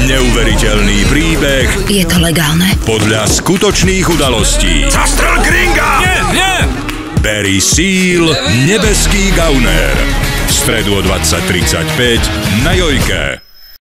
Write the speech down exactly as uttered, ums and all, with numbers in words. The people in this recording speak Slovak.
Neuveriteľný príbeh. Je to legálne? Podľa skutočných udalostí. Zastrel Gringa! Nie, nie! Barry Seal, nebeský gauner. V stredu o dvadsať tridsaťpäť na Jojke.